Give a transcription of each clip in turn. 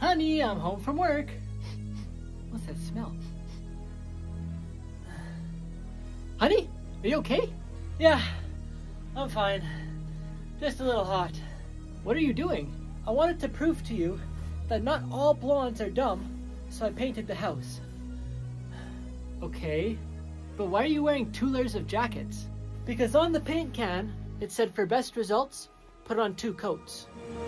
Honey, I'm home from work. What's that smell? Honey, are you okay? Yeah, I'm fine. Just a little hot. What are you doing? I wanted to prove to you that not all blondes are dumb, so I painted the house. Okay, but why are you wearing 2 layers of jackets? Because on the paint can, it said for best results, put on 2 coats.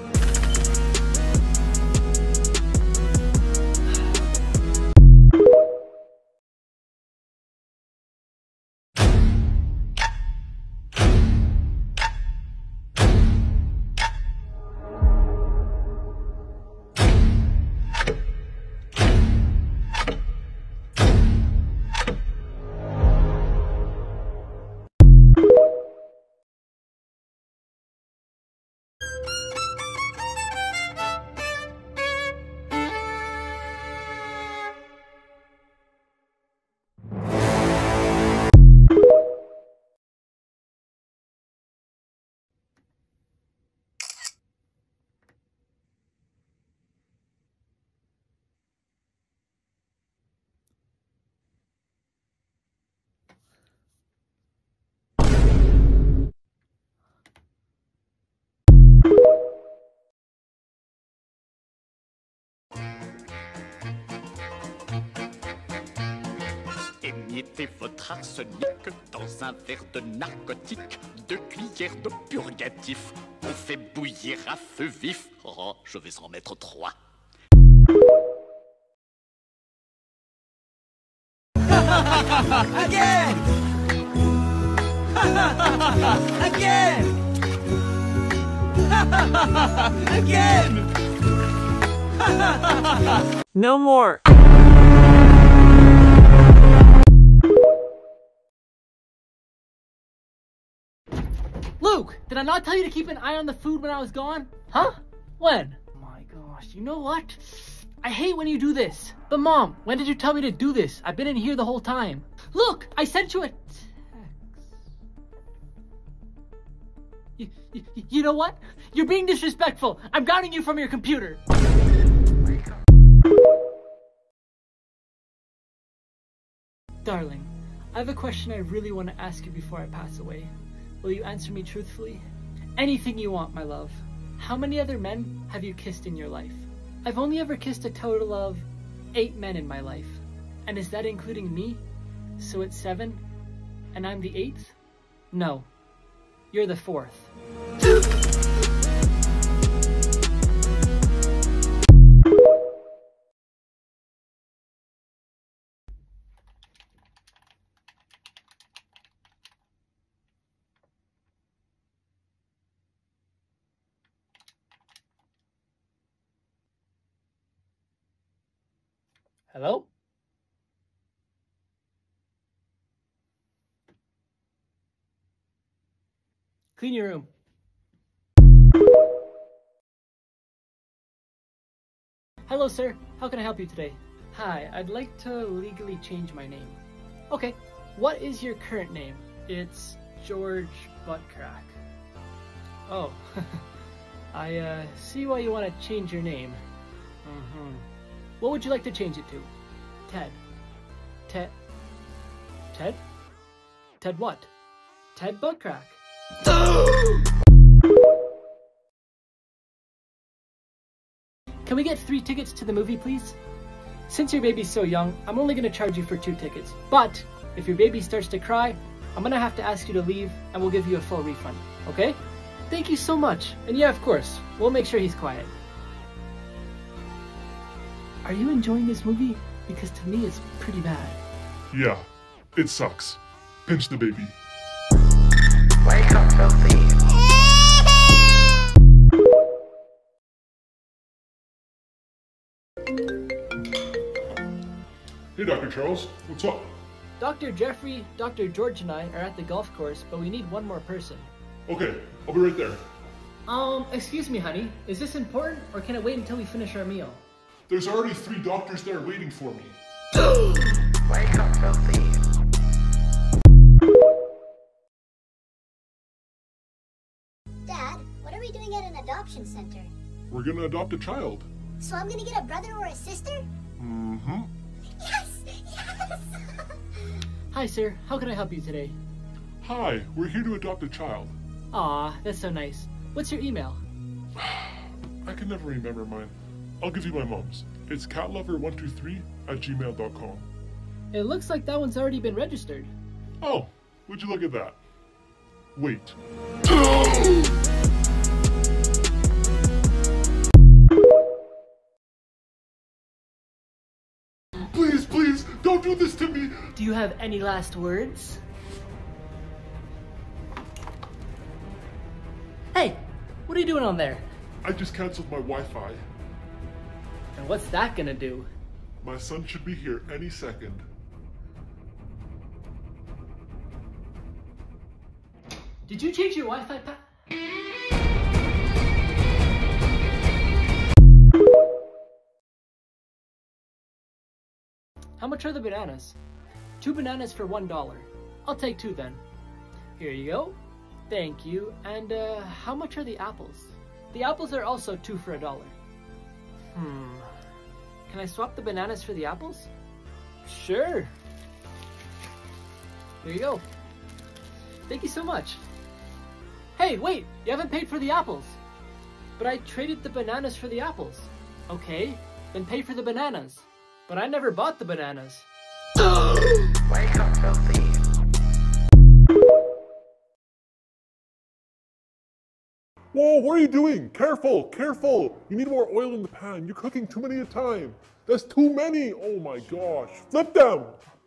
Émiettez votre arsenic dans un verre de narcotique, 2 cuillères de purgatif. On fait bouillir à feu vif. Oh, je vais en mettre 3. Again! Again! Again! No more! Luke, did I not tell you to keep an eye on the food when I was gone? Huh? When? Oh my gosh, you know what? I hate when you do this. But Mom, when did you tell me to do this? I've been in here the whole time. Look, I sent you a text. You know what? You're being disrespectful. I'm grounding you from your computer. Darling, I have a question I really want to ask you before I pass away. Will you answer me truthfully? Anything you want, my love. How many other men have you kissed in your life? I've only ever kissed a total of 8 men in my life. And is that including me? So it's 7? And I'm the 8th? No. You're the 4th. Hello? Clean your room. Hello, sir. How can I help you today? Hi, I'd like to legally change my name. Okay. What is your current name? It's George Buttcrack. Oh. I see why you want to change your name. What would you like to change it to? Ted. Ted? Ted what? Ted Buttcrack. Can we get 3 tickets to the movie, please? Since your baby's so young, I'm only going to charge you for 2 tickets. But if your baby starts to cry, I'm going to have to ask you to leave and we'll give you a full refund, okay? Thank you so much. And yeah, of course, we'll make sure he's quiet. Are you enjoying this movie? Because to me, it's pretty bad. Yeah, it sucks. Pinch the baby. Wake up, filthy. Hey, Dr. Charles, what's up? Dr. Jeffrey, Dr. George, and I are at the golf course, but we need one more person. Okay, I'll be right there. Excuse me, honey. Is this important, or can it wait until we finish our meal? There's already 3 doctors there waiting for me. Wake up, filthy. Dad, what are we doing at an adoption center? We're gonna adopt a child. So I'm gonna get a brother or a sister? Mm-hmm. Yes! Yes! Hi, sir. How can I help you today? Hi, we're here to adopt a child. Aw, that's so nice. What's your email? I can never remember mine. I'll give you my mom's. It's catlover123@gmail.com. It looks like that one's already been registered. Oh, would you look at that? Wait. Please, please, don't do this to me! Do you have any last words? Hey, what are you doing on there? I just canceled my Wi-Fi. And what's that gonna do? My son should be here any second. Did you change your Wi-Fi pa- How much are the bananas? 2 bananas for $1. I'll take 2 then. Here you go. Thank you. And how much are the apples? The apples are also 2 for $1. Can I swap the bananas for the apples? Sure. Here you go. Thank you so much. Hey, wait! You haven't paid for the apples! But I traded the bananas for the apples. Okay, then pay for the bananas. But I never bought the bananas. Wake up, filthy. Whoa, what are you doing? Careful, careful! You need more oil in the pan. You're cooking too many at a time. That's too many! Oh my gosh. Flip them!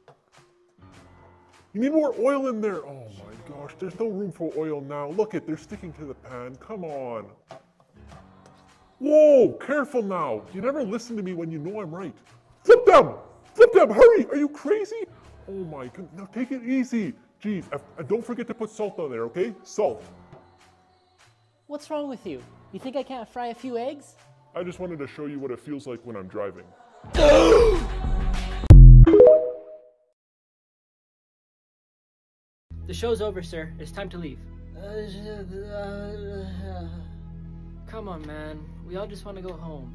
You need more oil in there. Oh my gosh, there's no room for oil now. Look it, they're sticking to the pan. Come on. Whoa, careful now. You never listen to me when you know I'm right. Flip them! Flip them, hurry! Are you crazy? Oh my god, now take it easy. Jeez, and don't forget to put salt on there, okay? Salt. What's wrong with you? You think I can't fry a few eggs? I just wanted to show you what it feels like when I'm driving. The show's over, sir. It's time to leave. Come on, man. We all just want to go home.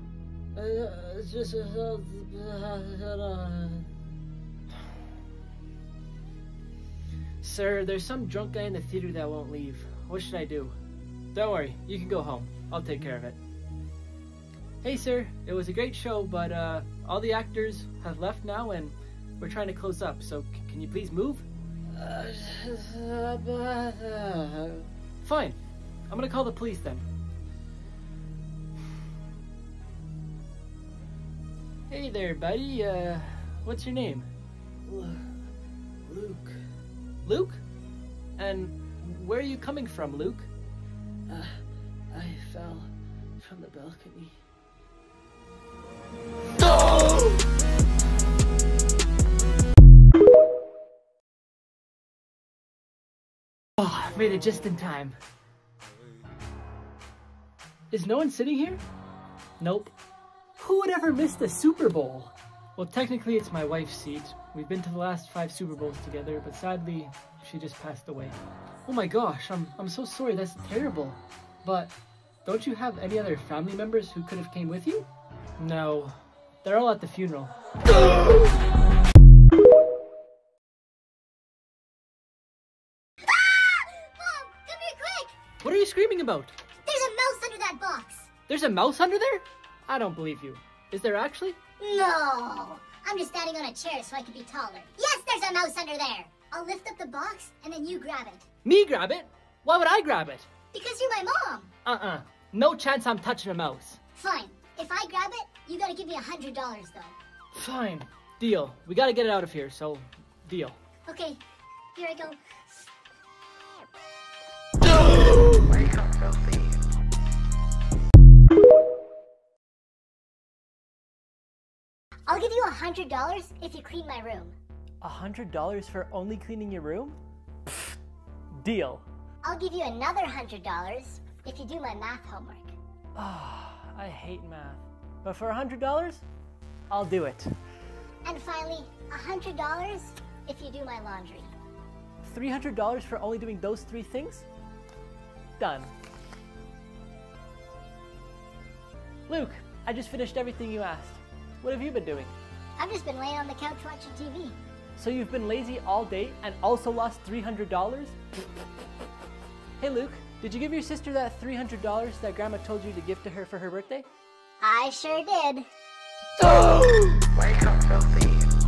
Sir, there's some drunk guy in the theater that won't leave. What should I do? Don't worry, you can go home. I'll take care of it. Hey, sir. It was a great show, but all the actors have left now and we're trying to close up, so can you please move? Fine. I'm gonna call the police then. Hey there, buddy. What's your name? Luke. Luke? And where are you coming from, Luke? I fell from the balcony. Oh, I made it just in time. Is no one sitting here? Nope. Who would ever miss the Super Bowl? Well, technically it's my wife's seat. We've been to the last 5 Super Bowls together, but sadly, she just passed away. Oh my gosh, I'm so sorry, that's terrible. But don't you have any other family members who could have came with you? No, they're all at the funeral. Mom, come here quick! What are you screaming about? There's a mouse under that box! There's a mouse under there? I don't believe you. Is there actually? No! I'm just standing on a chair so I can be taller. Yes, there's a mouse under there! I'll lift up the box and then you grab it. Me grab it? Why would I grab it? Because you're my mom! No chance I'm touching a mouse. Fine. If I grab it, you gotta give me $100 though. Fine. Deal. We gotta get it out of here, so deal. Okay, here I go. Wake up, filthy. I'll give you $100 if you clean my room. $100 for only cleaning your room? Pfft, deal. I'll give you another $100 if you do my math homework. I hate math. But for $100, I'll do it. And finally, $100 if you do my laundry. $300 for only doing those 3 things? Done. Luke, I just finished everything you asked. What have you been doing? I've just been laying on the couch watching TV. So you've been lazy all day and also lost $300? Hey Luke, did you give your sister that $300 that Grandma told you to give to her for her birthday? I sure did. Wake up, filthy.